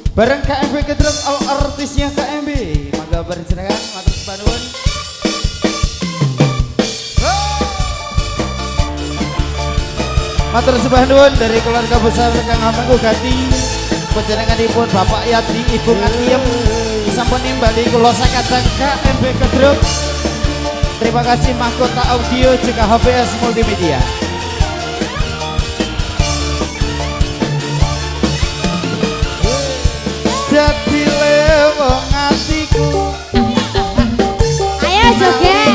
Bareng KMB Gedruk all artisnya KMB. Mangga bareng silakan matur sembah nuwun. Matur sembah nuwun dari keluarga besar Kang Hamengku Gati. Panjenenganipun Bapak Yati, Ibu Katiem sampun nimbali kula sakadang KMB Gedruk. Terima kasih mahkota audio juga HBS Multimedia. Jadi lewong hatiku. Ayo joget.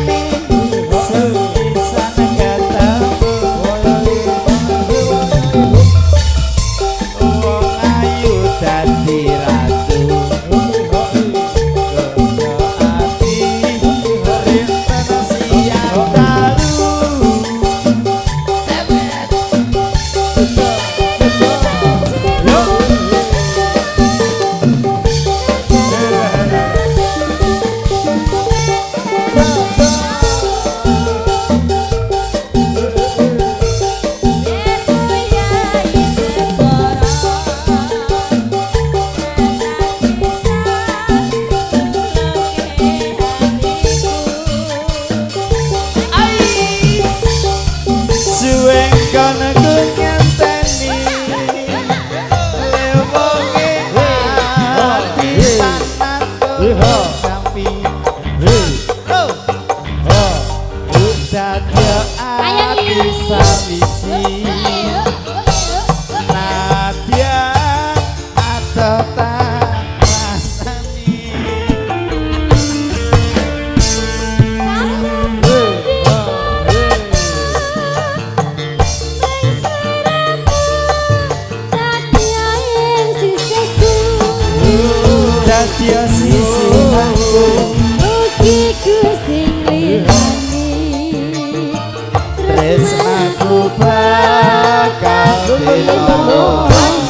Dia sisihanku ugiku sing liyane tresnaku bakal dino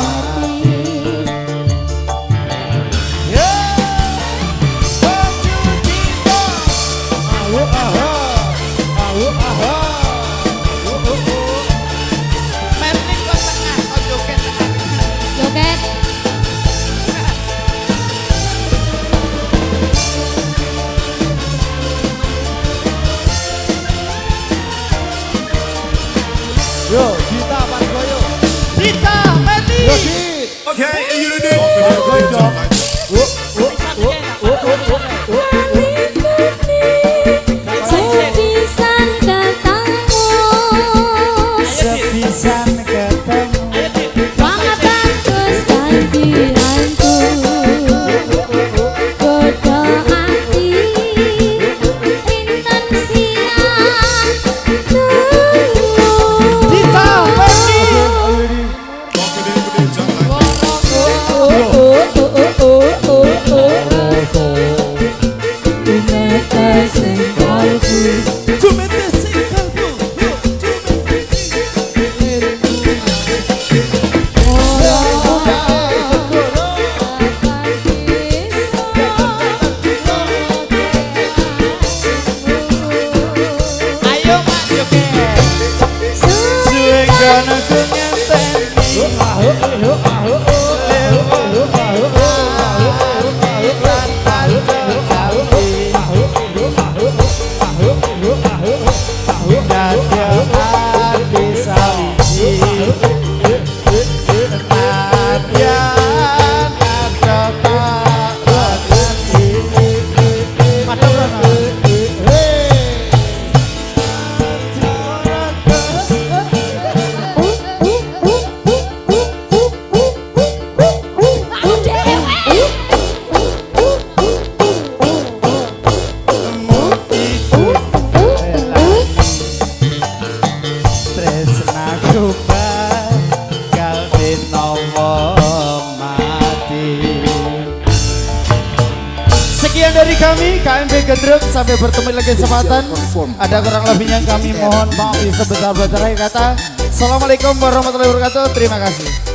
Yo, Dita Margoyo. Dita Meti. Yo, Dit. Okay, you did it. sepisan ketemu Sepisan ketemu banget bagus gantianku godo ati intan siang Dita Meti. Sekian dari kami KMB Gedruk, sampai bertemu lagi kesempatan. Ada kurang lebihnya kami mohon maaf sebesar-besarnya kata. Assalamualaikum warahmatullahi wabarakatuh. Terima kasih.